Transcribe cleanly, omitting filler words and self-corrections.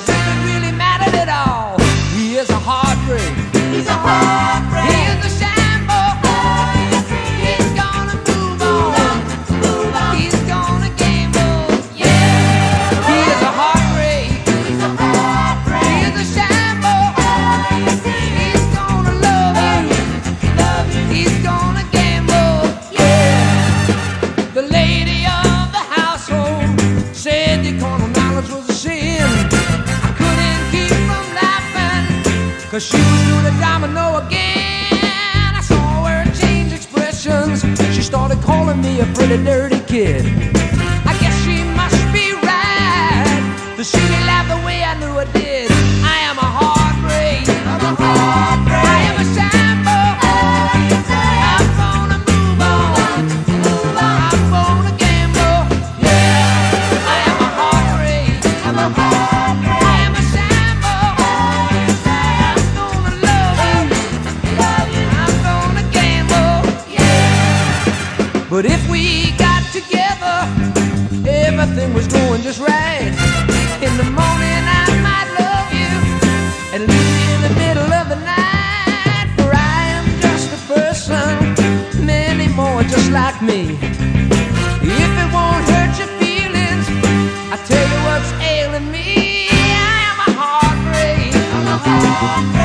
as if it really mattered at all. He is a heartbreak. He's a heartbreak. He is a shamble. He's gonna move on. He's gonna gamble. Yeah. He is a heartbreak. He's a heartbreak. He is a shamble. He's gonna love you. He's gonna gamble. Yeah. The lady of the household said the carnal knowledge was a sin. I couldn't keep from laughing, 'cause she was doing a domino again. I saw her change expressions. She started calling me a pretty dirty kid. I guess she must be right. The silly laughed the way I knew it did. I am a heartbreak. I'm a heartbreak. I am a shamble. I'm gonna move on. I'm gonna gamble. Yeah. I am a heartbreak. I'm a heartbreak. I am a shamble. I'm gonna love you. I'm gonna gamble. Yeah. But if we got together, everything was going just right. In the morning I might love you, and leave you in the middle of the night. For I am just a person, many more just like me. If it won't hurt your feelings, I tell you what's ailing me. I am a heartbreak. I'm a heartbreak.